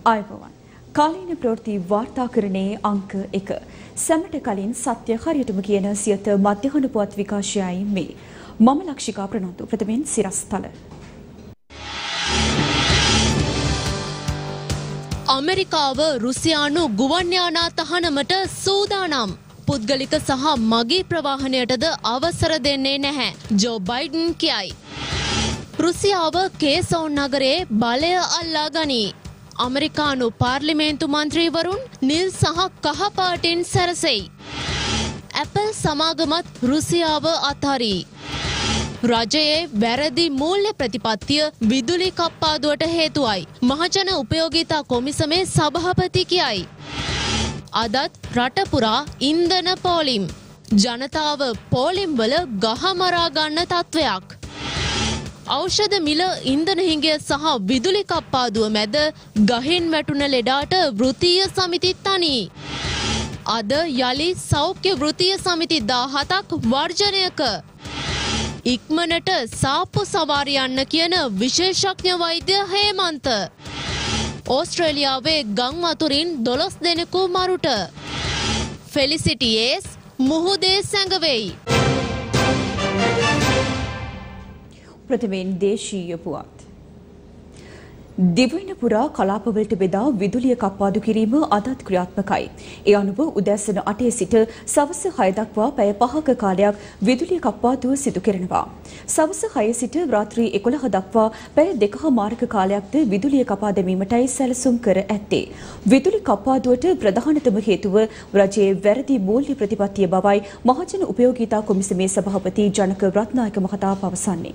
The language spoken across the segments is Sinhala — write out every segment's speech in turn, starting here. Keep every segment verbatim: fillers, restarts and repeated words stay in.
ආයුබෝවන්. කාලීන ප්‍රවෘත්ති වාර්තාකරණයේ අංක එක. සැමට කලින් සත්‍ය හරියටම කියන සියත මධ්‍යහන පුවත් විකාශයයි මේ. මම ලක්ෂිකා ප්‍රනන්දු. ප්‍රථමයෙන් සිරස්තල. අමරිකාව රුසියානු ගුවන් යානා තහනමට සූදානම්. පුද්ගලික සහ මගී ප්‍රවාහනයටද අවසර දෙන්නේ නැහැ. ජෝ බයිඩන් කියයි. රුසියාව කේසෝන් නගරයේ බලය අල්ලා ගනී. අමරිකානු පාර්ලිමේන්තු මන්ත්‍රීවරුන් නිල් සහ කහ පාටින් සැරසෙයි. ඇපල් සමාගමත් රුසියාව අත්හරී. රජයේ වැරදි මූල්‍ය ප්‍රතිපත්තිය විදුලි කප්පාදුවට හේතුවයි. මහජන උපයෝගීතා කොමිසමේ සභාපති කියයි. අදත් රට පුරා ඉන්ධන පෝලිම්. ජනතාව පෝලිම්වල ගහ මරා ගන්න තත්ත්වයක්. ඖෂධ මිල ඉන්ධන හිඟය සහ විදුලි කප්පාදුව මැද ගහින් වැටුණ ලෙඩාට වෘත්තීය සමිති තනි. අද යලි සෞඛ්‍ය වෘත්තීය සමිති දාහතක් වර්ජනයක. ඉක්මනට සාප්පු සවාරි යන්න කියන විශේෂඥ වෛද්‍ය හේමන්ත. ඕස්ට්‍රේලියාවේ ගම් වතුරින් දොළොස් දෙනෙකු මරුට. ෆෙලිසිටියේස් මුහුදේ සැඟවෙයි. ප්‍රථමයෙන් දේශීය පුවත්. දිවයින පුරා කලාපවලට බෙදා විදුලිය කප්පාදු කිරීම අදත් ක්‍රියාත්මකයි. ඒ අනුව උදෑසන අටේ සිට සවස හය දක්වා පැය පහක කාලයක් විදුලිය කප්පාදුව සිදු කෙරෙනවා. සවස හය සිට රාත්‍රී එකොළහ දක්වා පැය දෙකහමාරක කාලයක්ද විදුලිය කපා දැමීමටයි සැලසුම් කර ඇත්තේ. විදුලි කප්පාදුවට ප්‍රධානතම හේතුව රජයේ වැරදි මූල්‍ය ප්‍රතිපත්තිය බවයි මහජන උපයෝගීතා කොමිසමේ සභාපති ජනක රත්නායක මහතා පවසන්නේ.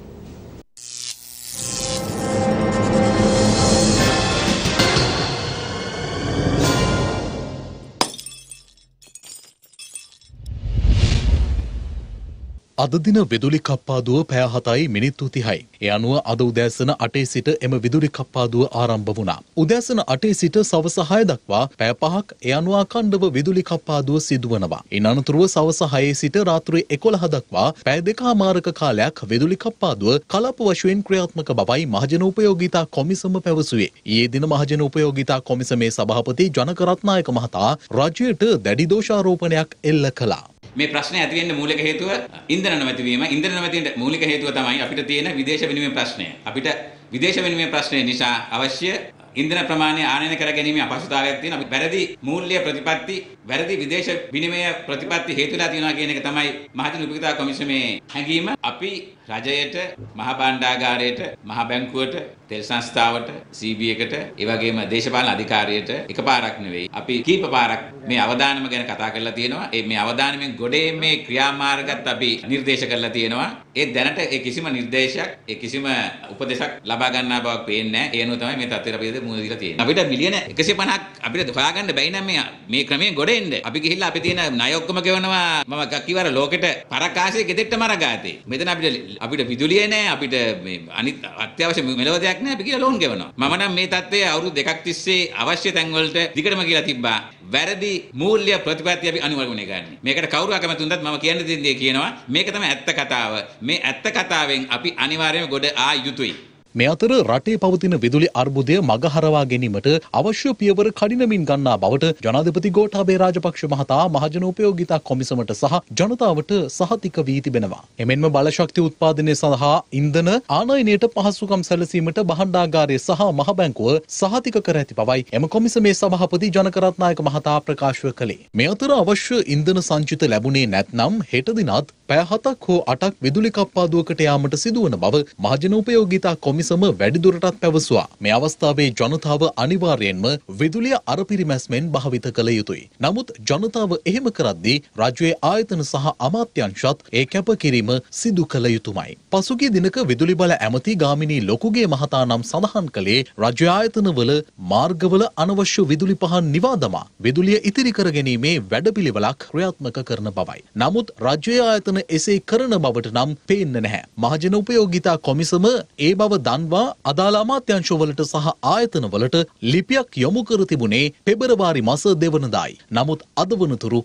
අද දින විදුලි කප්පාදුව පැය හතයි මිනිත්තු තිහයි. ඒ අනුව අද උදෑසන අටේ සිට එම විදුලි කප්පාදුව ආරම්භ වුණා. උදෑසන අටේ සිට සවස හය දක්වා පැය පහක් ඒ අනුව අඛණ්ඩව විදුලි කප්පාදුව සිදුවනවා. ඉන් අනතුරුව සවස හයේ සිට රාත්‍රී එකොළහ දක්වා පැය දෙකමාරක කාලයක් විදුලි කප්පාදුව කලාප වශයෙන් ක්‍රියාත්මක බවයි මහජන උපයෝගීතා කොමිසම පැවසුවේ. ඊයේ දින මහජන උපයෝගීතා කොමිසමේ සභාපති ජනක රත්නායක මහතා රජයට දැඩි දෝෂාරෝපණයක් එල්ල කළා. මේ ප්‍රශ්නේ ඇති වෙන්න මූලික හේතුව ඉන්ධන නැවැත්වීම. ඉන්ධන නැවැත්වීමේ මූලික හේතුව තමයි අපිට තියෙන විදේශ විනිමය ප්‍රශ්නය. අපිට විදේශ විනිමය ප්‍රශ්නය නිසා අවශ්‍ය ඉන්ධන ප්‍රමාණය ආනයනය කර ගැනීම අපහසුතාවයක් තියෙනවා. අපි වැරදි මූල්‍ය ප්‍රතිපත්ති, වැරදි විදේශ විනිමය ප්‍රතිපත්ති හේතුලා තියෙනවා කියන එක තමයි මහජන උපයෝගීතා කොමිසමේ හැඟීම. අපි රජයට, මහ භාණ්ඩාගාරයට, මහ බැංකුවට, තෙල් සංස්ථාවට, සී බී එකට, ඒ වගේම දේශපාලන අධිකාරියට එකපාරක් නෙවෙයි අපි කීප පාරක් මේ අවදානම ගැන කතා කරලා තියෙනවා. ඒ මේ අවදානමෙන් ගොඩේ මේ ක්‍රියාමාර්ගත් අපි නිර්දේශ කරලා තියෙනවා. ඒ දැනට ඒ කිසිම නිර්දේශයක්, ඒ කිසිම උපදේශයක් ලබා ගන්නා බවක් පේන්නේ නැහැ. ඒ අනුව තමයි මේ තත්ත්වයට අපි මුහුණ දීලා තියෙන්නේ. අපිට මිලියන එකසිය පනහක් අපිට හොයාගන්න බැයි නම් මේ මේ ක්‍රමයෙන් ගොඩ එන්න. අපි ගිහිල්ලා අපි තියෙන ණය ඔක්කොම ගෙවනවා. මම කිව්වර ලෝකෙට පරකාසේ ගෙදෙට්ට මරගාතේ. මෙතන අපිට අපිට විදුලිය නැහැ, අපිට මේ අනිත් අත්‍යවශ්‍ය මෙලව දෙයක් නැහැ. අපි කියලා ලෝන් ගෙවනවා. මම නම් මේ තත්ත්වයේ අවුරුදු දෙකක් තිස්සේ අවශ්‍ය තැන් වලට දිගටම කියලා තිබ්බා. වැරදි මූල්‍ය ප්‍රතිපත්ති අපි අනිවාර්යයෙන්ම ගන්න. මේකට කවුරු අකමැති වුණත් මම කියන්න දෙන්නේ කියනවා. මේක තමයි ඇත්ත කතාව. මේ ඇත්ත කතාවෙන් අපි අනිවාර්යයෙන්ම ගොඩ ආ යුතුයි. මේ අතර රටේ පවතින විදුලි අර්බුදය මගහරවා ගැනීමට අවශ්‍ය පියවර කඩිනමින් ගන්නා බවට ජනාධිපති ගෝඨාභය රාජපක්ෂ මහතා මහජන උපයෝගීතා කොමිසමට සහ ජනතාවට සහතික වී තිබෙනවා. එමෙන්ම බලශක්ති උත්පාදනය සඳහා ඉන්ධන ආනයනයට පහසුකම් සැලසීමට භාණ්ඩාගාරය සහ මහ බැංකුව සහතික කර ඇති බවයි එම කොමිසමේ සභාපති ජනක රත්නායක මහතා ප්‍රකාශ කළේ. මේ අතර අවශ්‍ය ඉන්ධන සංචිත ලැබුණේ නැත්නම් හෙට දිනත් පැය හතක් හෝ අටක් විදුලි කප්පාදුවකට යාමට සිදුවන බව මහජන උපයෝගීතා කොමිසම සම වැඩිදුරටත් පැවසුවා. මේ අවස්ථාවේ ජනතාව අනිවාර්යයෙන්ම විදුලිය අරපිරිමැස්මෙන් භාවිත කළ යුතුයි. නමුත් ජනතාව එහෙම කරද්දී රජයේ ආයතන සහ අමාත්‍යංශත් ඒ කැපකිරීම සිදු කළ යුතුමයි. පසුගිය දිනක විදුලි බල ඇමති ගාමිණී ලොකුගේ මහතා නම් සඳහන් කළේ රජ්‍ය ආයතනවල මාර්ගවල අනවශ්‍ය විදුලි පහන් නිවා දමා විදුලිය ඉතිරි කර ගැනීමේ වැඩපිළිවෙලක් ක්‍රියාත්මක කරන බවයි. නමුත් රජයේ ආයතන එසේ කරන බවට නම් පේන්නේ නැහැ. මහජන උපයෝගීතා කොමිසම ඒ බව දන්වා අදාළ අමාත්‍යංශවලට සහ ආයතනවලට ලිපියක් යොමු කර තිබුණේ පෙබරවාරි මාස දෙවනදායි. නමුත් අද වනතුරු එය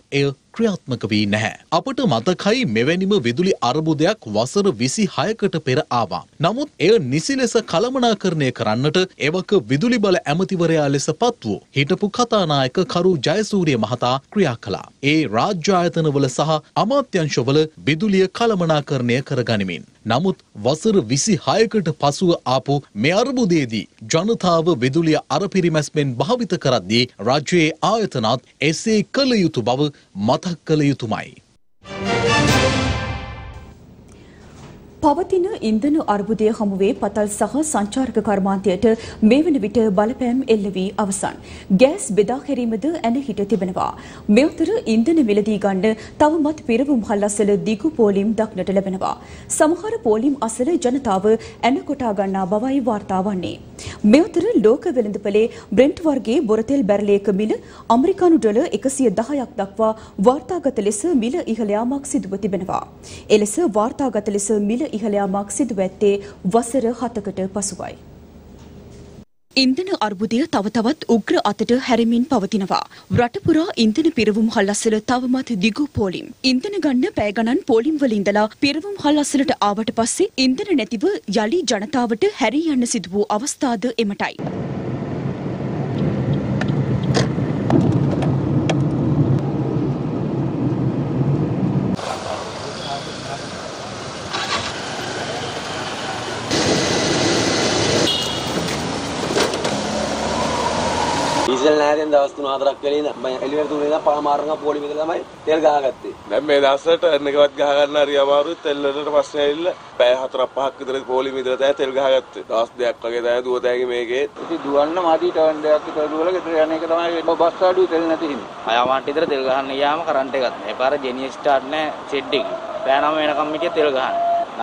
ක්‍රියාත්මක වී නැහැ. අපට මතකයි මෙවැනිම විදුලි අර්බුදයක් වසර විසිහයකට පෙර ආවා. නමුත් එය නිසි ලෙස කළමනාකරණය කරන්නට එවක විදුලි බල ඇමතිවරයා ලෙස පත් වූ හිටපු කතානායක කරු ජයසූරිය මහතා ක්‍රියා කළා. ඒ රාජ්‍ය ආයතනවල සහ අමාත්‍යංශවල විදුලිය කළමනාකරණය කරගනිමින්. නමුත් වසර විසිහයකට පසුව ආපු මේ අර්බුදයේදී ජනතාව විදුලිය අරපිරිමැස්මෙන් භාවිත කරද්දී රජයේ ආයතනත් එසේ කළ යුතු බව මතක් කළ යුතුමයි. පවතින ඉන්ධන අර්බුදය හමුවේ පතල් සහ සංචාරක කර්මාන්තයට මේ වන විට බලපෑම් එල්ල වී අවසන්. ගෑස් බෙදා හැරීමද ඇන හිට තිබෙනවා. මේ අතර ඉන්ධන මිලදී ගන්න තවමත් පිරවුම් හල් අසල දිගු පෝලිම් දක්නට ලැබෙනවා. සමහර පෝලිම් අසල ජනතාව ඇන කොටා ගන්නා බවයි වාර්තා වන්නේ. මේ අතර ලෝක වෙළඳපොලේ බ්‍රෙන්ට් වර්ගයේ බොරතෙල් බැරලයක මිල ඇමරිකානු ඩොලර් එකසිය දහයක් දක්වා වාර්තාගත ලෙස මිල ඉහළ යාමක් සිදුව තිබෙනවා. එලෙස වාර්තාගත ලෙස මිල ඉහළ යාමක් සිදුව ඇත්තේ වසර හතකට පසුවයි. ඉන්ධන අර්බුදය තව තවත් උග්‍ර අතට හැරෙමින් පවතිනවා. රට පුරා ඉන්ධන පිරවුම් හල් අසල තවමත් දිගු පෝලිම්. ඉන්ධන ගන්න පැය ගණන් පෝලිම් වල ඉඳලා පිරවුම් හල් අසලට ආවට පස්සේ ඉන්ධන නැතිව යලි ජනතාවට හැරී යන්න සිදු වූ අවස්ථාද එමටයි. ඩීසල් නැහැදෙන් දවස් තුන හතරක් වෙලේ ඉඳන් මම එළියට තුනේ ඉඳන් පාමාරංග පොලි මෙතන තමයි තෙල් ගහගත්තේ. දැන් මේ දවස්වලට එකවත් ගහ ගන්න හරි අමාරුයි. තෙල් වලට ප්‍රශ්න ඇවිල්ලා පැය හතරක් පහක් විතර පොලි මිදලා තමයි තෙල් ගහගත්තේ. දවස් දෙකක් වගේ තමයි දුව තෑගි මේකේ. ඉතින් දුවන්න මාදි ටර්න් දෙකක් විතර දුවලා ගෙදර යන එක තමයි බස් ආඩුවේ තෙල් නැති හින්දා. අයවාන්ට විතර තෙල් ගහන්න ගියාම කරන්ට් එකක් නැහැ. පාර ජෙනියස් ස්ටාර්ට් නැහැ ෂෙඩ් එකේ. පැය නවය වෙනකම් හිටිය තෙල් ගහන්න.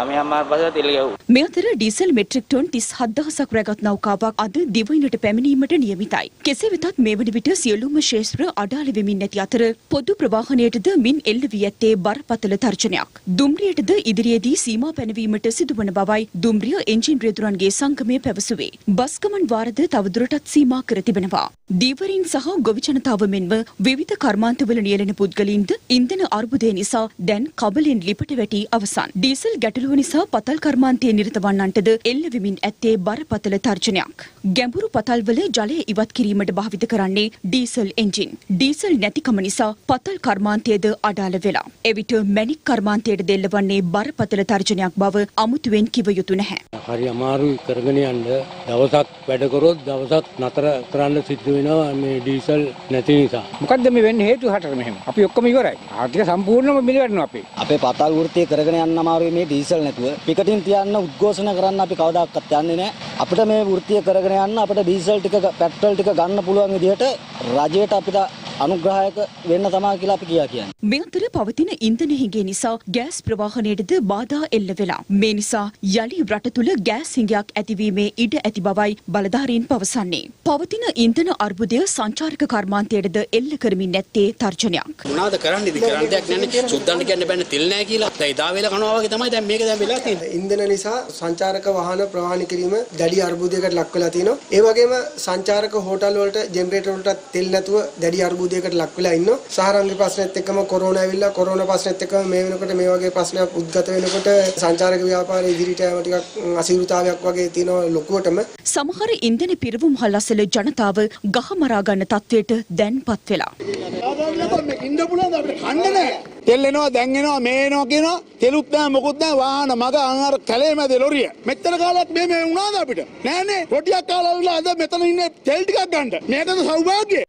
මේ අතර ඩීසල් මෙට්‍රික් ටොන් තිස් හත් දහසක් රැගත් නෞකාවක් අද දිවයිනට පැමිණීමට නියමිතයි. කෙසේ වෙතත් මේ වන විට සියලුම ශේෂ්ත්‍ර අඩාල වෙමින් නැති අතර පොදු ප්‍රවාහනයටද මින් එල්ල වී ඇත්තේ බරපතල තර්ජනයක්. දුම්රියටද ඉදිරියේදී සීමා පැනවීමට සිදුවන බවයි දුම්රිය එන්ජින් රියදුරන්ගේ සංගමය පැවසුවේ. බස් ගමන් වාරද තවදුරටත් සීමා කර තිබෙනවා. දීවරීන් සහ ගොවි ජනතාව මෙන්ම විවිධ කර්මාන්තවල නියැලෙන පුද්ගලයින්ද ඉන්ධන අර්බුදය නිසා දැන් කබලෙන් ලිපට වැටි අවසන්. ඩීසල් ගැටලුව නිසා පතල් කර්මාන්තයේ නිරත වන්නන්ටද එල්ල වෙමින් ඇත්තේ බරපතල තර්ජනයක්. ගැඹුරු පතල්වල ජලය ඉවත් කිරීමට භාවිත කරන්නේ ඩීසල් එන්ජින්. ඩීසල් නැතිකම නිසා පතල් කර්මාන්තයේද අඩාල වෙලා. එවිට මැණික් කර්මාන්තයට දෙල්ලවන්නේ බරපතල තර්ජනයක් බව අමුතුවෙන් කිව යුතු නැහැ. හරි අමාරුයි කරගෙන යන්න. දවසක් වැඩ කරොත් දවසක් නතර කරන්න සිද්ධ වෙනවා මේ ඩීසල් නැති නිසා. මොකද්ද මේ වෙන්නේ හේතුව හතර මෙහෙම. අපි ඔක්කොම ඉවරයි. ආර්ථික සම්පූර්ණයෙන්ම මිලවැටෙනවා අපි. අපේ පතල් වෘත්තිය කරගෙන යන්න අමාරුයි මේ ඩීසල් නැතුව. පිකටින් තියන්න උද්ඝෝෂණ කරන්න අපි කවදාකවත් යන්නේ නැහැ. අපිට මේ වෘත්තිය කරගෙන යන්න අපිට ඩීසල් ටික පෙට්‍රල් ටික ගන්න පුළුවන් විදිහට රජයට අපිට අනුග්‍රහයක වෙන්න තමයි කියලා අපි කියා කියන්නේ. මේ අතර පවතින ඉන්ධන හිඟය නිසා ගෑස් ප්‍රවාහනයටද බාධා එල්ල වෙලා. මේ නිසා යලි රට තුළ ගෑස් හිඟයක් ඇතිවීමේ ඉඩ ඇති බවයි බලධාරීන් පවසන්නේ. පවතින ඉන්ධන අර්බුදය සංචාරක කර්මාන්තයටද එල්ල කරමින් නැත්තේ තර්ජනයක්. මොනවාද කරන්නේ? ඉතින් කරන්න දෙයක් නැහැ. සුද්දන්ට කියන්න බෑනේ තෙල් නැහැ කියලා. දැන් ඉදා වේල කනවා වගේ තමයි දැන් මේක දැන් වෙලා තියෙන්නේ. ඉන්ධන නිසා සංචාරක වාහන ප්‍රවාහනය කිරීම දැඩි අර්බුදයකට ලක් වෙලා තියෙනවා. ඒ වගේම සංචාරක හෝටල් වලට ජෙනරේටර් වලට තෙල් නැතුව දැඩි අර්බුදයකට ලක් වෙලා ඉන්නවා. සාහාරාංග ප්‍රශ්නෙත් එක්කම කොරෝනා ඇවිල්ලා කොරෝනා ප්‍රශ්නෙත් එක්කම මේ වෙනකොට මේ වගේ ප්‍රශ්නයක් උද්ගත වෙනකොට සංචාරක ව්‍යාපාරයේ ඉදිරියට යෑම ටිකක් අසීරුතාවයක් වගේ තියෙනවා ලොකුවටම. සමහර ඉන්ධන පිරවුම් හල් අසල ජනතාව ගහ මරා ගන්න තත්වයට දැන්පත් වෙලා. තෙල් එනවා දැන් එනවා මේ එනවා කියනවා තෙලුත් නැහැ මොකුත් නැහැ වාහන මග අර කැලේ මැද ලොරිය මෙච්චර කාලයක් මේ මේ වුණාද අපිට නෑනේ රොටියක් කාලා අද මෙතන ඉන්නේ තෙල් ටිකක් ගන්න මේකද සෞභාග්‍යය.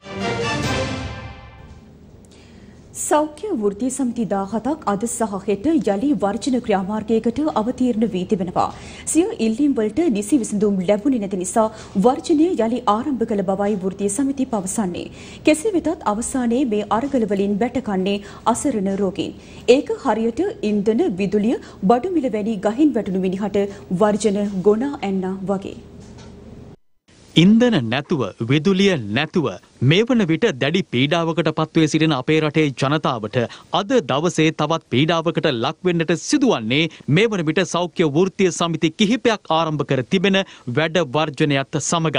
සෞඛ්‍ය වෘත්තීය සමිති දාහතක් අද සහ හෙට යලි වර්ජන ක්‍රියාමාර්ගයකට අවතීර්ණ වී තිබෙනවා. සිය ඉල්ලීම් වලට නිසි විසඳුම් ලැබුණේ නැති නිසා වර්ජනය යලි ආරම්භ කළ බවයි වෘත්තීය සමිති පවසන්නේ. කෙසේ වෙතත් අවසානයේ මේ අරගල වලින් වැටකන්නේ අසරණ රෝගීන්. ඒක හරියට ඉන්ධන විදුලිය බඩු මිල වැනි ගහින් වැටුණු මිනිහට වර්ජන ගොනා ඇන්නා වගේ. ඉන්ධන නැතුව විදුලිය නැතුව මේ වන විට දැඩි පීඩාවකට පත්වේ සිටින අපේ රටේ ජනතාවට අද දවසේ තවත් පීඩාවකට ලක් වෙන්නට සිදුවන්නේ මේ වන විට සෞඛ්‍ය වෘත්තීය සමිති කිහිපයක් ආරම්භ කර තිබෙන වැඩ වර්ජනයත් සමගයි.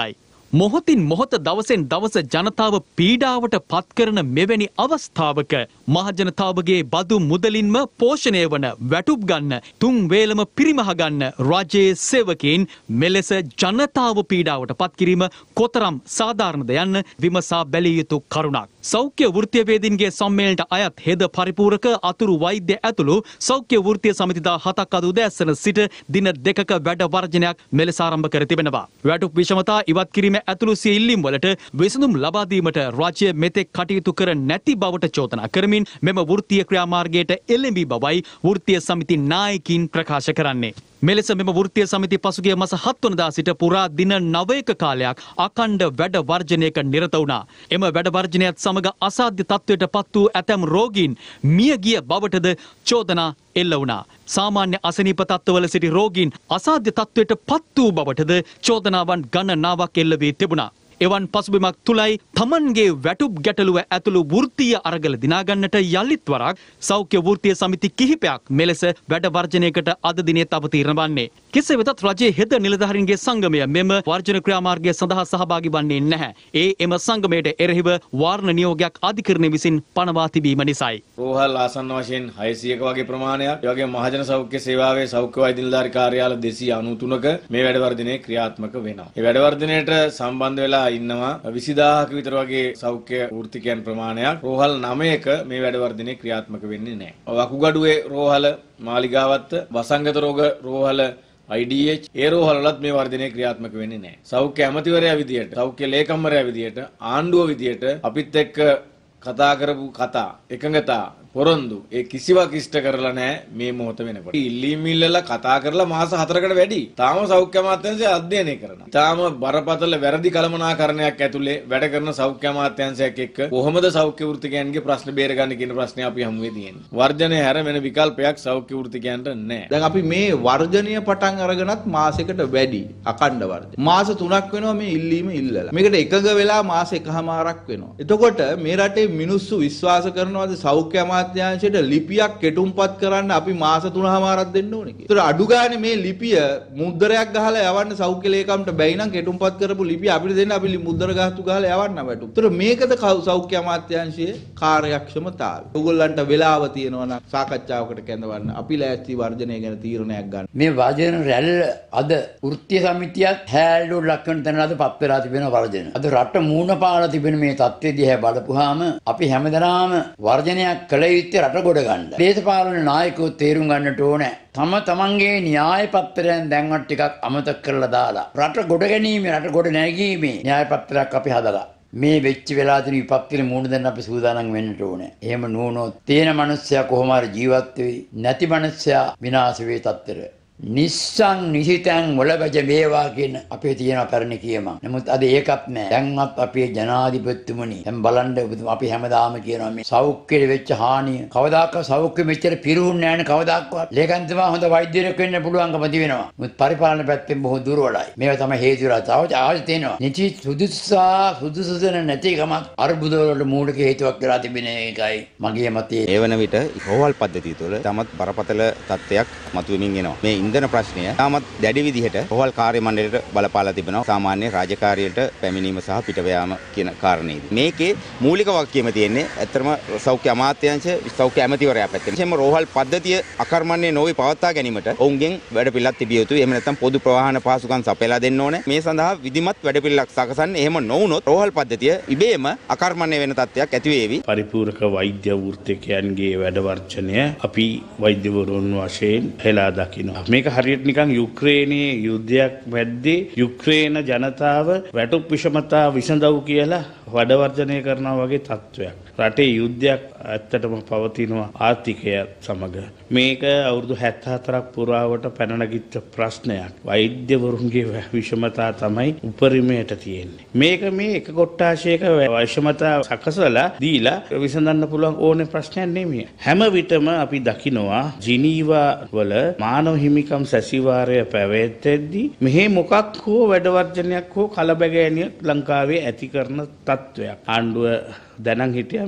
මොහොතින් මොහොත දවසෙන් දවස ජනතාව පීඩාවට පත්කරන මෙවැනි අවස්ථාවක මහජනතාවගේ බදු මුදලින්ම පෝෂණය වන වැටුප් ගන්න තුන් වේලම පිරිමහ ගන්න රජයේ සේවකයින් මෙලෙස ජනතාව පීඩාවට පත්කිරීම කොතරම් සාධාරණද යන්න විමසා බැලිය යුතු කරුණක්. සෞඛ්‍ය වෘත්තීයවේදීන්ගේ සම්මේලනයට අයත් හෙද පරිපූරක අතුරු වෛද්‍ය ඇතුළු සෞඛ්‍ය වෘත්තීය සමිති දහහතක් අද උදෑසන සිට දින දෙකක වැඩ වර්ජනයක් මෙලෙස ආරම්භ කර තිබෙනවා. වැටුප් විෂමතා ඉවත් කිරීම ඇතුළු සිය ඉල්ලීම් වලට විසඳුම් ලබා දීමට රාජ්‍ය මෙතෙක් කටයුතු කර නැති බවට චෝදනා කරමින් මෙම වෘත්තීය ක්‍රියාමාර්ගයට එළඹි බවයි වෘත්තීය සමිති නායකින් ප්‍රකාශ කරන්නේ. මෙලෙස මෙම වෘත්තීය සමිති පසුගිය මාස හත් වනදා සිට පුරා දින නවයක කාලයක් අඛණ්ඩ වැඩ වර්ජනයක නිරත වුණා. එම වැඩ වර්ජනයත් සමග අසාධ්‍ය තත්ත්වයට පත් වූ ඇතැම් රෝගීන් මිය ගිය බවටද චෝදනා එල්ල වුණා. සාමාන්‍ය අසනීප තත්ත්වවල සිටි රෝගීන් අසාධ්‍ය තත්ත්වයට පත් වූ බවටද චෝදනාවන් ගණනාවක් එල්ල වී තිබුණා. එවන් පසුබිමක් තුලයි තමන්ගේ වැටුප් ගැටලුව ඇතුළු වෘත්තීය අරගල දිනාගන්නට යලිත් වරක් සෞඛ්‍ය වෘත්තීය සමිති කිහිපයක් මෙලෙස වැඩ වර්ජනයකට අද දිනේ අවතීර්ණ වන්නේ. කෙසේ වෙතත් රජයේ හෙද නිලධාරීන්ගේ සංගමය මෙම වර්ජන ක්‍රියාමාර්ගය සඳහා සහභාගී වන්නේ නැහැ. ඒ එම සංගමයට එරෙහිව වාරණ නියෝගයක් අධිකරණය විසින් පනවා තිබීම නිසායි. රෝහල් ආසන්න වශයෙන් හයසියක වගේ ප්‍රමාණයක්, ඒ වගේම මහජන සෞඛ්‍ය සේවාවේ සෞඛ්‍ය වෛද්‍ය නිලධාරී කාර්යාල දෙසිය අනූතුනක මේ වැඩ වර්ධනය ක්‍රියාත්මක වෙනවා. මේ වැඩ වර්ධනයට සම්බන්ධ වෙලා ඉන්නවා විසිදාහක විතර වගේ සෞඛ්‍ය වෘත්තිකයන් ප්‍රමාණයක්. රෝහල් නවයක මේ වැඩ වර්ධනය ක්‍රියාත්මක වෙන්නේ නැහැ. වකුගඩුවේ රෝහල, මාලිගාවත්ත, වසංගත රෝග රෝහල I D H ඒ රෝහලලත් මේ වර්ධනය ක්‍රියාත්මක වෙන්නේ නැහැ. සෞඛ්‍ය ඇමතිවරයා විදියට, සෞඛ්‍ය ලේකම්වරයා විදියට, ආණ්ඩුව විදියට අපිත් එක්ක කතා කරපු කතා එකඟතා පොරොන්දු ඒ කිසිවක් ඉෂ්ට කරලා නැහැ මේ මොහොත වෙනකොට. ඉල්ලීම් ඉල්ලලා කතා කරලා මාස හතරකට වැඩි. තාම සෞඛ්‍ය අමාත්‍යාංශය අධ්‍යයනය කරනවා. තාම බරපතල වැරදි කළමනාකරණයක් ඇතුලේ වැඩ කරන සෞඛ්‍ය අමාත්‍යාංශයක් එක්ක කොහොමද සෞඛ්‍ය වෘත්තිකයන්ගේ ප්‍රශ්න බේරගන්නේ කියන ප්‍රශ්නේ අපි හමුවේ තියෙන්නේ. වර්ජනය හැර වෙන විකල්පයක් සෞඛ්‍ය වෘත්තිකයන්ට නැහැ. දැන් අපි මේ වර්ජනීය පටන් අරගෙනත් මාසයකට වැඩි අකණ්ඩ වර්ජන. මාස තුනක් වෙනවා මේ ඉල්ලීම ඉල්ලලා. මේකට එකඟ වෙලා මාස එකහමාරක් වෙනවා. එතකොට මේ රටේ මිනිස්සු විශ්වාස කරනවාද සෞඛ්‍ය අමාත්‍යාංශයට ලිපියක් කෙටුම්පත් කරන්න අපි මාස තුනමාරක් දෙන්න ඕනේ කියලා. ඒතර අඩු ගානේ මේ ලිපිය මුද්දරයක් ගහලා යවන්න සෞඛ්‍ය ලේකම්ට බැයි නම් කෙටුම්පත් කරපු ලිපිය අපිට දෙන්න අපි මුද්දර ගහතු ගහලා යවන්න බැටු. ඒතර මේකද සෞඛ්‍ය අමාත්‍යාංශයේ කාර්යක්ෂමතාවය. ඕගොල්ලන්ට වෙලාව තියෙනවා නම් සාකච්ඡාවකට කැඳවන්න අපි ලෑස්ති වර්ජනය ගැන තීරණයක් ගන්න. මේ වර්ජන රැල්ල අද වෘත්තීය සමිතියත් හැල්ලු ලක්වන තැන අද පත් වෙලා තිබෙන වර්ජන. අද රට මූණ පාලා තිබෙන මේ තත්ත්වය දිහා බලපුවාම අපි හැමදෙනාම වර්ජනයක් කළ යුත්තේ රට ගොඩ ගන්න. දේශපාලන නායකයෝ තේරුම් ගන්නට ඕනේ. තම තමන්ගේ න්‍යාය පත්‍රයෙන් දැන්වත් ටිකක් අමතක කරලා දාලා රට ගොඩ ගැනීම, රට ගොඩ නැගීමේ න්‍යාය පත්‍රයක් අපි හදලා මේ වෙච්ච වෙලා තියෙන විපත්තිල මූණ දෙන්න අපි සූදානම් වෙන්නට ඕනේ. එහෙම නොවුනොත් තේන මනුස්සයා කොහොම හරි ජීවත් වෙයි, නැති මනුස්සයා විනාශ වේ තත්ත්වෙට. නිස්සං නිසිතං මොළබජ වේවා කියන අපේ තියෙන පැරණි කියමක්. නමුත් අද ඒකත් නැහැ. දැන්වත් අපේ ජනාධිපතිතුමනි දැන් බලන්න අපි හැමදාම කියනවා මේ සෞඛ්‍යෙට වෙච්ච හානිය. කවදාකවත් සෞඛ්‍ය මෙච්චර පිරුන්නේ නැහැ නේ කවදාකවත්. ලේකන්තම හොඳ වෛද්‍යවරයෙක් වෙන්න පුළුවන්කම තිබෙනවා. මුත් පරිපාලන පැත්තෙන් බොහෝ දුර්වලයි. මේවා තමයි හේතු වෙලා තව ආයෙත් තියෙනවා. නිචි සුදුසා සුදුසුසන නැතිකමක් අර්බුද වලට මූලික හේතුවක් වෙලා තිබෙන එකයි මගේ මතය. ඒ වන විට රෝහල් පද්ධතිය තුළ තමත් බරපතල තත්ත්වයක් මතුවෙමින් එනවා. මේ ඉන්ධන ප්‍රශ්නය තාමත් දැඩි විදිහට රෝහල් කාර්ය මණ්ඩලයට බලපාලා තිබෙනවා. සාමාන්‍ය රාජකාරියට පැමිණීම සහ පිටව යාම කියන කාරණේදී. මේකේ මූලික වාක්‍යයම තියෙන්නේ ඇත්තම සෞඛ්‍ය අමාත්‍යාංශ සෞඛ්‍ය ඇමතිවරයා පැත්තෙන්. එසේම රෝහල් පද්ධතිය අකර්මණ්‍ය නොවි පවත්වා ගැනීමට ඔවුන්ගෙන් වැඩපිළිවෙලක් තිබිය යුතුයි. එහෙම නැත්නම් පොදු ප්‍රවාහන පහසුකම් සපයලා දෙන්න ඕනේ. මේ සඳහා විධිමත් වැඩපිළිවෙලක් සකසන්නේ. එහෙම නොවුනොත් රෝහල් පද්ධතිය ඉබේම අකර්මණ්‍ය වෙන තත්ත්වයක් ඇති වේවි. පරිපූර්ණක වෛද්‍ය වෘත්තිකයන්ගේ වැඩ වර්ජනය අපි වෛද්‍යවරුන් වශයෙන් හෙලා දකිනවා. මේක හරියට නිකන් යුක්‍රේනයේ යුද්ධයක් වැද්දේ යුක්‍රේන ජනතාව වැටුප් විෂමතා විසඳව් කියලා වැඩ වර්ජනය කරනවා වගේ තත්ත්වයක්. රටේ යුද්ධයක් ඇත්තටම පවතිනවා ආර්ථිකය සමග. මේක අවුරුදු හැත්තෑ හතරක් පුරාවට පැන නගිච්ච ප්‍රශ්නයක්. වෛද්‍යවරුන්ගේ විෂමතා තමයි උපරිමයට තියෙන්නේ. මේක මේ එක කොට්ටාශයක විෂමතා සකසලා දීලා විසඳන්න පුළුවන් ඕනේ ප්‍රශ්නයක් නෙමෙයි. හැම විටම අපි දකිනවා ජිනීවා වල මානව හිමිකම් සැසිවාරය පැවැත්වෙද්දී මෙහි මොකක් හෝ වැඩ වර්ජනයක් හෝ කලබගෑනියක් ලංකාවේ ඇති කරන තත්ත්වයක්. ආණ්ඩුව දැනන් හිටියා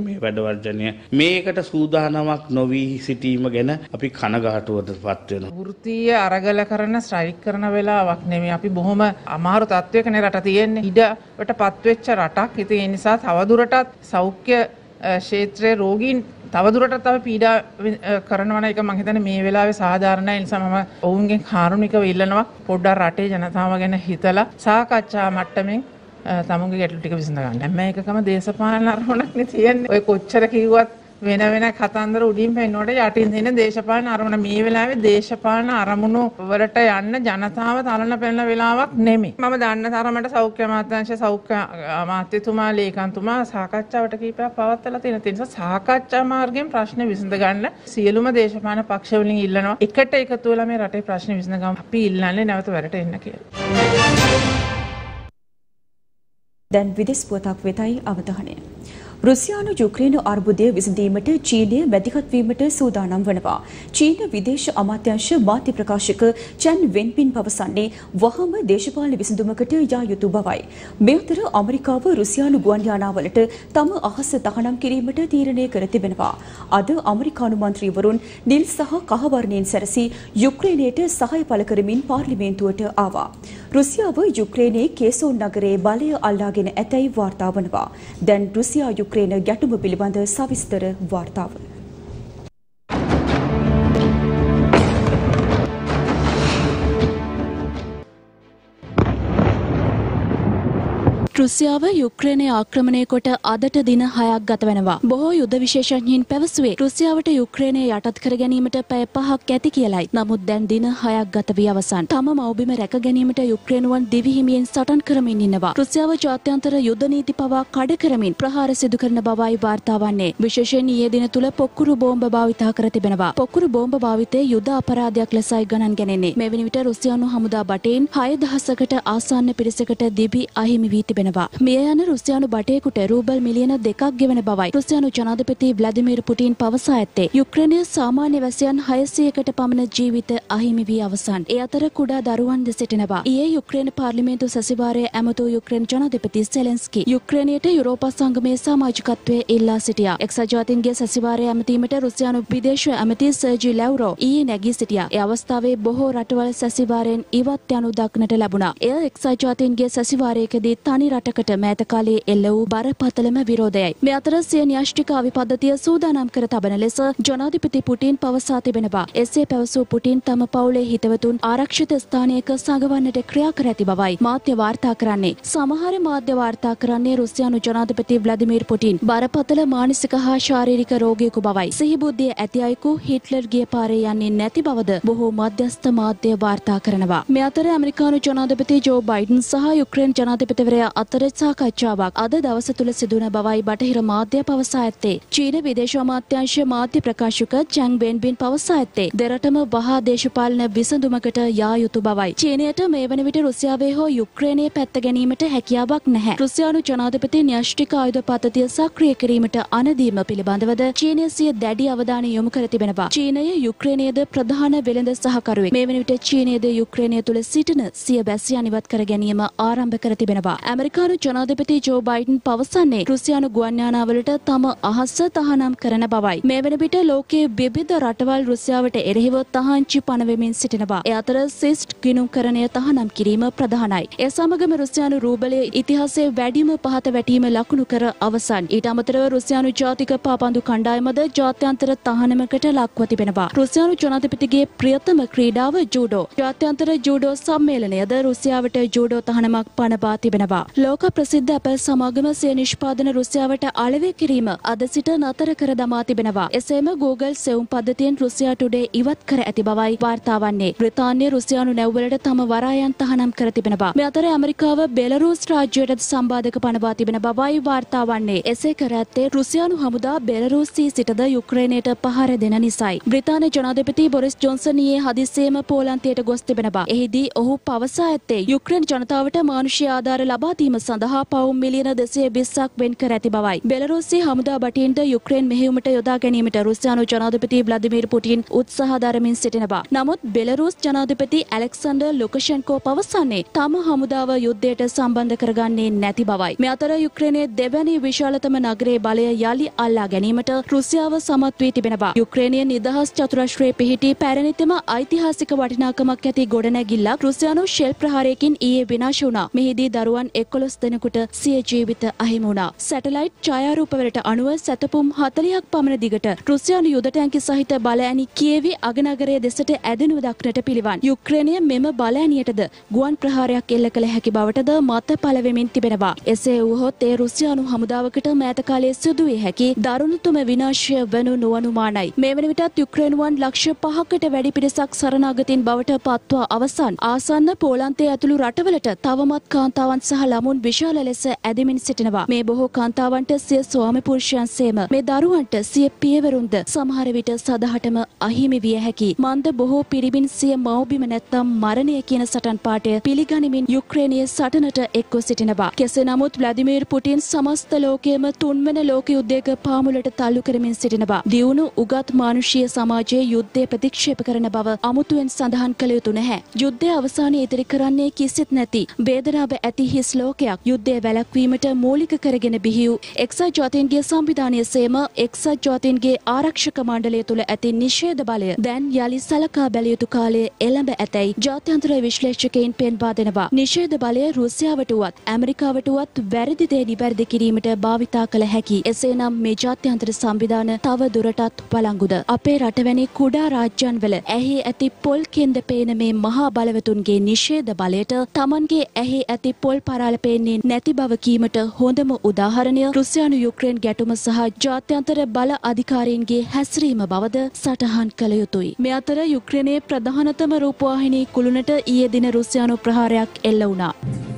මේ වැඩ වර්ජනය මේකට සූදානමක් නොවී සිටීම ගැන අපි කනගාටුවටපත් වෙනවා. වෘත්තීය අරගල කරන ස්ට්‍රයික් කරන වෙලාවක් නෙමෙයි. අපි බොහොම අමාරු තත්වයකනේ රට තියෙන්නේ. ඉඩවටපත් වෙච්ච රටක්. ඉතින් ඒ නිසා තවදුරටත් සෞඛ්‍ය ක්ෂේත්‍රයේ රෝගීන් තවදුරටත් අපි පීඩා කරනවා එක මම හිතන්නේ මේ වෙලාවේ සාධාරණයි. ඒ නිසා මම ඔවුන්ගෙන් කාරුණිකව ඉල්ලනවා පොඩ්ඩක් රටේ ජනතාව ගැන හිතලා සාකච්ඡා මට්ටමින් තමුන්ගේ ගැටලු ටික විසඳ ගන්න. හැම එකකම දේශපාලන අරමුණක් නේ තියෙන්නේ. ඔය කොච්චර කිව්වත් වෙන වෙන කතන්දර උඩින් පෙන්නකොට යටින් දෙන දේශපාලන අරමුණ මේ වෙලාවේ දේශපාලන අරමුණු වලට යන්න ජනතාව තලන පෙළන වෙලාවක් නෙමෙයි. මම දන්න තරමට සෞඛ්‍ය අමාත්‍යාංශ සෞඛ්‍ය අමාත්‍යතුමා ලේකම්තුමා සාකච්ඡාවට කීපයක් පවත්වලා තියෙන නිසා සාකච්ඡා මාර්ගයෙන් ප්‍රශ්න විසඳ ගන්න සියලුම දේශපාලන පක්ෂ වලින් ඉල්ලනවා. එකට එකතු වෙලා මේ රටේ ප්‍රශ්න විසඳ ගමු. අපි ඉල්ලන්නේ නැවත වැඩට එන්න කියලා. දැන් විදේශ පුවතක් වෙතයි අවධානය. රුසියානු යුක්‍රේන අර්බුදය විසඳීමට චීනය මැදිහත් වීමට සූදානම් වනවා. චීන විදේශ අමාත්‍යාංශ මාධ්‍ය ප්‍රකාශක චැන් වෙන්පින් පවසන්නේ වහම දේශපාලන විසඳුමකට යා යුතු බවයි. මේ අතර ඇමරිකාව රුසියානු ගුවන් යානාවලට තම අහස තහනම් කිරීමට තීරණය කර තිබෙනවා. අද ඇමරිකානු මන්ත්‍රීවරුන් නිල් සහ කහ වර්ණයෙන් සැරසී යුක්‍රේනයට සහාය පළ කරමින් පාර්ලිමේන්තුවට ආවා. රුසියාව යුක්‍රේනයේ කේසෝන් නගරයේ බලය අල්ලාගෙන ඇතැයි වාර්තා වනවා. දැන් රුසියා යුක්‍රේන ගැටුම පිළිබඳ සවිස්තර වාර්තාව. රුසියාව යුක්‍රේනය ආක්‍රමණය කොට අදට දින හයක් ගත වෙනවා. බොහෝ යුද විශේෂඥයින් පැවසුවේ රුසියාවට යුක්‍රේනය යටත් කර ගැනීමට පැය පහක් ඇති කියලයි. නමුත් දැන් දින හයක් ගත වී අවසන්. තම මව්බිම රැක ගැනීමට යුක්‍රේනුවන් දිවිහිමියෙන් සටන් කරමින් ඉන්නවා. රුසියාව ජාත්‍යන්තර යුද නීති පවා කඩ කරමින් ප්‍රහාර සිදු කරන බවයි වාර්තා වන්නේ. විශේෂයෙන් ඊයේ දින තුල පොක්කුරු බෝම්බ භාවිතා කර තිබෙනවා. පොක්කුරු බෝම්බ භාවිතය යුද අපරාධයක් ලෙසයි ගණන් ගැනෙන්නේ. මේ වෙන විට රුසියානු හමුදා බටේන් හය දහසකට ආසන්න පිරිසකට දිවි අහිමි වී තිබෙනවා. මිය යන රුසියානු බටේකුට රූබල් මිලියන දෙකක් ගෙවන බවයි රුසියානු ජනාධිපති ව්ලාදිමිර් පුටින් පවසා ඇත්තේ. යුක්‍රේනය සාමාන්‍ය වැසියන් හයසීයකට පමණ ජීවිත අහිමි වී අවසන්. ඒ අතර කුඩා දරුවන් ද සිටිනවා. ඊයේ යුක්‍රේන පාර්ලිමේන්තු සැසිවාරයේ ඇමතු යුක්‍රේන ජනාධිපති සෙලෙන්ස්කි යුක්‍රේනයට යුරෝපා සංගමයේ සමාජිකත්වය ඉල්ලා සිටියා. එක්සත් ජාතීන්ගේ සැසිවාරයේ ඇමතීමට රුසියානු විදේශ ඇමති සර්ජි ලැව්රෝ ඊයේ නැගී සිටියා. ඒ අවස්ථාවේ බොහෝ රටවල් සැසිවාරයෙන් ඉවත් යනු දක්නට ලැබුණා. එය එක්සත් ජාතීන්ගේ සැසිවාරයකදී තනි රටකට මෑත කාලයේ එල්ල වූ බරපතලම විරෝධයයි. මේ අතර සිය න්‍යෂ්ටික අවිපද්ධතිය සූදානම් කර තබන ලෙස ජනාධිපති පුටින් පවසා තිබෙනවා. එසේ පැවසූ පුටින් තම පවුලේ හිතවතුන් ආරක්ෂිත ස්ථානයක සඟවන්නට ක්‍රියා කර ඇති බවයි මාධ්‍ය වාර්තා කරන්නේ. සමහර මාධ්‍ය වාර්තා කරන්නේ රුසියානු ජනාධිපති ව්ලාදිමිර් පුටින් බරපතල මානසික හා ශාරීරික රෝගියෙකු බවයි. සිහිබුද්ධිය ඇති අයෙකු හිට්ලර් ගිය පාරේ යන්නේ නැති බවද බොහෝ මධ්‍යස්ථ මාධ්‍ය වාර්තා කරනවා. මේ අතර ඇමරිකානු ජනාධිපති ජෝ බයිඩන් සහ යුක්‍රේන ජනාධිපතිවරයා අතර සාකච්ඡාවක් අද දවස තුල සිදුවන බවයි බටහිර මාධ්‍ය පවසා ඇත්තේ. චීන විදේශ අමාත්‍යාංශ මාධ්‍ය ප්‍රකාශක චැන් වෙන්බින් පවසා ඇත්තේ දෙරටම වහා දේශපාලන විසඳුමකට යා යුතු බවයි. චීනයට මේ වන විට රුසියාවේ හෝ යුක්‍රේනයේ පැත්ත ගැනීමට හැකියාවක් නැහැ. රුසියානු ජනාධිපති න්‍යෂ්ටික ආයුධ පද්ධතිය සක්‍රිය කිරීමට අනදීම පිළිබඳවද චීනය සිය දැඩි අවධානය යොමු කර තිබෙනවා. චීනය යුක්‍රේනයේද ප්‍රධාන වෙළඳ සහකරුවෙක්. මේ වන විට චීනයේද යුක්‍රේනය තුල සිටින සිය බැසියන් ඉවත් කර ගැනීම ආරම්භ කර තිබෙනවා. ඇමරිකානු ජනාධිපති ජෝ බයිඩන් පවසන්නේ රුසියානු ගුවන් යානාවලට තම අහස තහනම් කරන බවයි. මේ වන විට ලෝකයේ විවිධ රටවල් රුසියාවට එරෙහිව තහංචි පනවමින් සිටිනවා. ඒ අතර සිස්ට් ගිණුම්කරණය තහනම් කිරීම ප්‍රධානයි. ඒ සමගම රුසියානු රූබලයේ ඉතිහාසයේ වැඩිම පහත වැටීම ලකුණු කර අවසන්. ඊට අමතරව රුසියානු ජාතික පාපන්දු කණ්ඩායමද ජාත්‍යන්තර තහනමකට ලක්ව තිබෙනවා. රුසියානු ජනාධිපතිගේ ප්‍රියතම ක්‍රීඩාව ජූඩෝ. ජාත්‍යන්තර ජූඩෝ සම්මේලනයද රුසියාවට ජූඩෝ තහනමක් පනවා තිබෙනවා. ලෝක ප්‍රසිද්ධ ඇපල් සමාගම සිය නිෂ්පාදන රුසියාවට අලෙවි කිරීම අද සිට නතර කර දමා තිබෙනවා. එසේම Google සෙවුම් පද්ධතියෙන් රුසියා ටුඩේ ඉවත් කර ඇති බවයි වාර්තා වන්නේ. බ්‍රිතාන්‍ය රුසියානු නැව්වලට තම වරායන් තහනම් කර තිබෙනවා. මේ අතර ඇමරිකාව බෙලරුස් රාජ්‍යයට සම්බාධක පනවා තිබෙන බවයි වාර්තා වන්නේ. එසේ කර ඇත්තේ රුසියානු හමුදා බෙලරුස්සී සිටද යුක්‍රේනයට පහර දෙන නිසයි. බ්‍රිතාන්‍ය ජනාධිපති බොරිස් ජොන්සන් ඊයේ හදිසියේම පෝලන්තයට ගොස් තිබෙනවා. එහිදී ඔහු පවසා ඇත්තේ යුක්‍රේන ජනතාවට මානුෂීය ආධාර ලබා දීම සඳහා පවුම් මිලියන දෙසිය විස්සක් වෙන් කර ඇති බවයි. බෙලරුසිය හමුදා බටින්ද යුක්‍රේන් මෙහෙයුමට යොදා ගැනීමට රුසියානු ජනාධිපති ව්ලාදිමීර් පුටින් උත්සාහ දරමින් සිටිනවා. නමුත් බෙලරුස් ජනාධිපති ඇලෙක්සැන්ඩර් ලුකෂෙන්කෝ පවසන්නේ තම හමුදාව යුද්ධයට සම්බන්ධ කරගන්නේ නැති බවයි. මේ අතර යුක්‍රේනයේ දෙවැනි විශාලතම නගරයේ බලය යලි අල්ලා ගැනීමට රුසියාව සමත් වී තිබෙනවා. යුක්‍රේනයේ නිදහස් චතුරස්‍රයේ පිහිටි පැරණිතම ඓතිහාසික වටිනාකමක් ඇති ගොඩනැගිල්ලක් රුසියානු ෂෙල් ප්‍රහාරයකින් ඊයේ විනාශ වුණා. මෙහිදී දරුවන් එකොළොස් දෙනෙකුට සිය ජීවිත අහිමි වුණා. සැටලයිට් ඡායාරූපවලට අනුව සැතපුම් හතළිහක් පමණ දිගට රුසියානු යුද ටැංකි සහිත බලඇණි කියෙවි අගනගරයේ දෙසට ඇදෙනු දක්නට පිළිවන්. යුක්‍රේනය මෙම බලඇණියටද ගුවන් ප්‍රහාරයක් එල්ල කළ හැකි බවටද මත පළවෙමින් තිබෙනවා. එසේ වුවහොත් ඒ රුසියානු හමුදාවකට මෑත කාලයේ සිදුවිය හැකි දරුණුතම විනාශය වනු නොඅනුමානයි. මේ වන විටත් යුක්‍රේනුවන් ලක්ෂ පහකට වැඩි පිරිසක් සරණාගතීන් බවට පත්වා අවසන්. ආසන්න පෝලන්තය ඇතුළු රටවලට තවමත් කාන්තාවන් සහ ළමුන් විශාල ලෙස ඇදෙමින් සිටිනවා. මේ බොහෝ කාන්තාවන්ට සිය ස්වාමි පුරුෂයන් සේම මේ දරුවන්ට සිය පියවරුන්ද සමහර විට සදහටම අහිමි විය හැකි. මන්ද බොහෝ පිරිමින් සිය මව්බිම නැත්නම් මරණය කියන සටන් පාඨය පිළිගනිමින් යුක්‍රේනයේ සටනට එක්ව සිටිනවා. කෙසේ නමුත් ව්ලාදිමීර් පුටින් සමස්ත ලෝකයේම තුන්වන ලෝක යුද්ධයක පාමුලට තල්ලු කරමින් සිටිනවා. දියුණු උගත් මානුෂීය සමාජයේ යුද්ධය ප්‍රතික්ෂේප කරන බව අමුතුවෙන් සඳහන් කළ යුතු නැහැ. යුද්ධය අවසානයේ ඉදිරි කරන්නේ කිසිත් නැති වේදනාව ඇති හිස් ලෝකයක්. යුද්ධය වැළැක්වීමට මූලික කරගෙන බිහි වූ එක්සත් ජාතීන්ගේ සංවිධානය සේම එක්සත් ජාතීන්ගේ ආරක්ෂක මණ්ඩලය තුළ ඇති නිෂේධ බලය දැන් යලි සලකා බැලිය යුතු කාලය එළඹ ඇතැයි ජාත්‍යන්තර විශ්ලේෂකයින් පෙන්වා දෙනවා. නිෂේධ බලය රුසියාවට වුවත් ඇමරිකාවට වුවත් වැරදි දේ නිවැරදි කිරීමට භාවිතා කළ හැකි. එසේනම් මේ ජාත්‍යන්තර සංවිධාන තව දුරටත් වළංගුද? අපේ රටවැනි කුඩා රාජ්‍යන්වල ඇහි ඇති පොල් කෙන්ද පේන මේ මහා බලවතුන්ගේ නිෂේධ බලයට තමන්ගේ ඇහි ඇති පොල් පරාල පේන්නේ නැති බව කීමට හොඳම උදාහරණය රුසියානු යුක්‍රේන් ගැටුම සහ ජාත්‍යන්තර බල අධිකාරීන්ගේ හැසිරීම බවද සටහන් කළ යුතුයි. මේ අතර යුක්‍රේනයේ ප්‍රධානතම රූපවාහිනී කුළුණට ඊයේ දින රුසියානු ප්‍රහාරයක් එල්ල වුණා.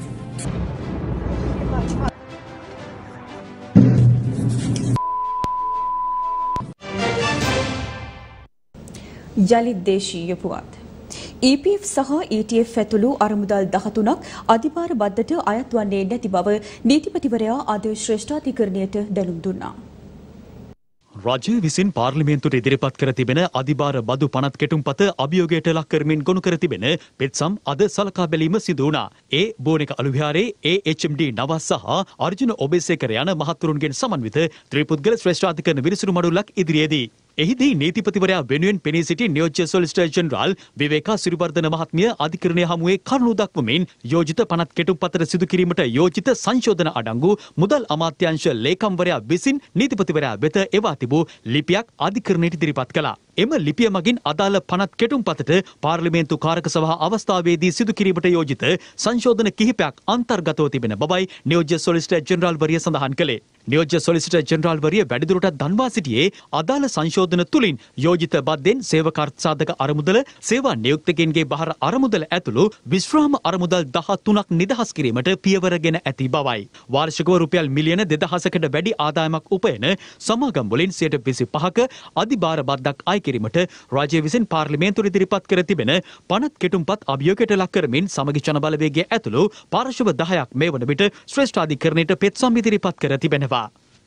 යළිත් දේශීය පුවත්. E P F සහ E T F ඇතුළු අරමුදල් දහතුනක් අධිභාර බද්දට අයත් වන්නේ නැති බව නීතිපතිවරයා අද ශ්‍රේෂ්ඨාධිකරණයට දැනුම් දුන්නා. රජය විසින් පාර්ලිමේන්තුවට ඉදිරිපත් කර තිබෙන අධිභාර බදු පනත් කෙටුම්පත අභියෝගයට ලක් කරමින් ගොනු කර තිබෙන පෙත්සම් අද සලකා බැලීම සිදු වුණා. ඒ බෝනික අලුවිහාරයේ A H M D Nawaz සහ අර්ජුන ඔබේසේකර යන මහත්තුරුන්ගෙන් සමන්විත ත්‍රිපුද්ගල ශ්‍රේෂ්ඨාධිකරණ විනිසුරු මඩුල්ලක් ඉදිරියේදී එහිදී නීතිපතිවරයා වෙනුවෙන් පෙනී සිටි නියෝජ්‍ය සොලිසිටර් ජෙනරාල් විවේකා සිරිවර්ධන මහත්මිය අධිකරණය හමුවේ කරුණු දක්වමින් යෝජිත පනත් කෙටුම්පතට සිදු කිරීමට යෝජිත සංශෝධන අඩංගු මුදල් අමාත්‍යාංශ ලේකම්වරයා විසින් නීතිපතිවරයා වෙත එවා තිබූ ලිපියක් අධිකරණයට ඉදිරිපත් කළා. එම ලිපිය මගින් අදාළ පනත් කෙටුම්පතට පාර්ලිමේන්තු කාරක සභා අවස්ථාවේදී සිදු කිරීමට යෝජිත සංශෝධන කිහිපයක් අන්තර්ගතව තිබෙන බවයි නියෝජ්‍ය සොලිසිටර් ජෙනරාල්වරිය සඳහන් කළේ. නියෝජ්‍ය සොලිසිටර් ජෙනරාල්වරිය වැඩිදුරටත් දන්වා සිටියේ අදාළ සංශෝධන තුලින් යෝජිත බද්දෙන් සේවකාර්ථ සාධක අරමුදල, සේවා නියුක්තකින්ගේ බහර අරමුදල ඇතුළු විශ්‍රාම අරමුදල් දහතුනක් නිදහස් කිරීමට පියවරගෙන ඇති බවයි. වාර්ෂිකව රුපියල් මිලියන දෙදහසකට වැඩි ආදායමක් උපයන සමාගම් වලින් සියයට විසිපහක අධිභාර බද්දක් අය කිරීමට රජය විසින් පාර්ලිමේන්තුවට ඉදිරිපත් කර තිබෙන පනත් කෙටුම්පත් අභියෝගයට ලක් කරමින් සමගි ජන බලවේගය ඇතුළු පාර්ශව දහයක් මේ වන විට ශ්‍රේෂ්ඨාධිකරණයට පෙත්සම් ඉදිරිපත් කර තිබෙනවා.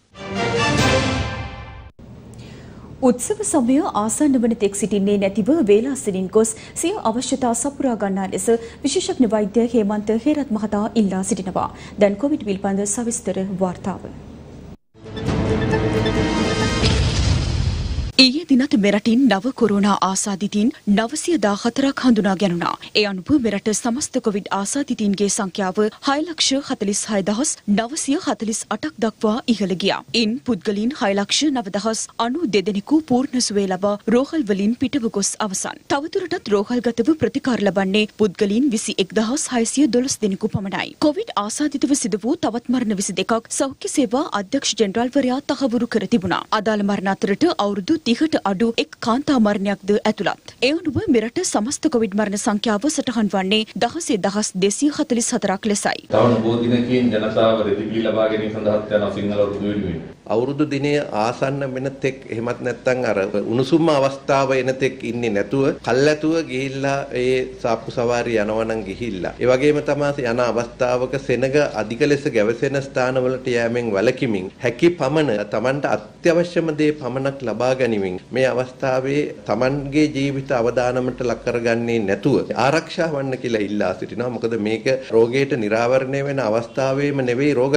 උත්සව සමය ආසන්න වන තෙක් සිටින්නේ නැතිව වේලාසනින් ගොස් සිය අවශ්‍යතා සපුරා ගන්නා ලෙස විශේෂඥ වෛද්‍ය හේමන්ත හේරත් මහතා ඉල්ලා සිටිනවා. දැන් කොවිඩ් පිළිබඳ සවිස්තර වාර්තාව. ඊයේ දිනට මෙරටින් නව කොරෝනා ආසාදිතයින් නවසිය දාහතරක් හඳුනා ගැනුණා. ඒ අනුව මෙරට සමස්ත කොවිඩ් ආසාදිතයින්ගේ සංඛ්‍යාව හය ලක්ෂ හතළිස් හය දහස් නවසිය හතළිස් අටක් දක්වා ඉහළ ගියා. ඉන් පුද්ගලයන් හය ලක්ෂ නව දහස් අනූ දෙදෙනෙකු පූර්ණ සුවය ලබා රෝහල් වලින් පිටව ගොස් අවසන්. තවදුරටත් රෝහල්ගතව ප්‍රතිකාර ලබන්නේ පුද්ගලයන් විසි එක් දහස් හයසිය දොළොස් දෙනෙකු පමණයි. කොවිඩ් ආසාදිතව සිදු වූ තවත් මරණ විසි දෙකක් සෞඛ්‍ය සේවා අධ්‍යක්ෂ ජෙනරාල්වරයා තහවුරු කර තිබුණා. අදාළ මරණ අතරට අවුරුදු තිහට අඩු එක් කාන්තා මරණයක්ද ඇතුළත්. ඒ අනුව මෙරට සමස්ත කොවිඩ් මරණ සංඛ්‍යාව සටහන් වන්නේ දහසේ දහස් දෙසිය හතළිස් හතරක් ලෙසයි. තවන බොහෝ දිනකින් ජනතාව රෙදි ලබා ගැනීම සඳහා යන සිංහල රුදු වෙනුවෙන් අවුරුදු දිනයේ ආසන්න වෙන තෙක් එහෙමත් නැත්නම් අර උණුසුම් අවස්ථාව එන තෙක් ඉන්නේ නැතුව කල්ැතුව ගිහිල්ලා ඒ සාප්පු සවාරිය යනවා නම් ගිහිල්ලා ඒ වගේම තමයි යන අවස්ථාවක සෙනග අධික ලෙස ගැවසෙන ස්ථානවලට යෑමෙන් වළකිමින් හැකි පමණ Tamanට අත්‍යවශ්‍යම දේ පමණක් ලබා ගැනීමෙන් මේ අවස්ථාවේ Tamanගේ ජීවිත අවදානමට ලක් කරගන්නේ නැතුව ආරක්ෂා වන්න කියලා ඉල්ලා සිටිනවා. මොකද මේක රෝගයට නිරාවරණය වෙන අවස්ථාවේම නෙවෙයි රෝග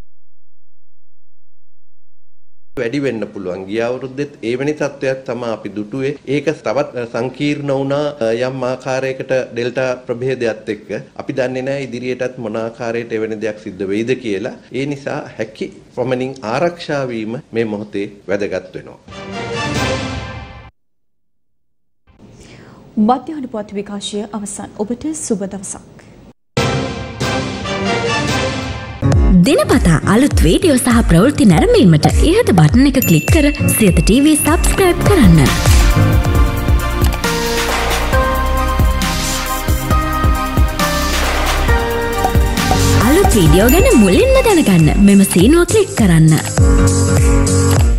වැඩි වෙන්න පුළුවන්. ගිය අවුරුද්දෙත් එවැනි තත්ත්වයක් තමයි අපි දුටුවේ. ඒක තවත් සංකීර්ණ වුණා යම් ආකාරයකට ඩෙල්ටා ප්‍රභේදයත් එක්ක. අපි දන්නේ නැහැ ඉදිරියටත් මොන ආකාරයකට එවැනි දෙයක් සිද්ධ වෙයිද කියලා. ඒ නිසා හැකි ප්‍රමණින් ආරක්ෂා වීම මේ මොහොතේ වැදගත් වෙනවා. මධ්‍යහන පුවත් විකාශය අවසන්. ඔබට සුබ දවසක්. දිනපතා අලුත් වීඩියෝ සහ ප්‍රවෘත්ති නැරඹීමට ඉහත බටන් එක ක්ලික් කර සියත ටීවී සබ්ස්ක්‍රයිබ් කරන්න. අලුත් වීඩියෝ ගැන මුලින්ම දැනගන්න මෙම සීනුව ක්ලික් කරන්න.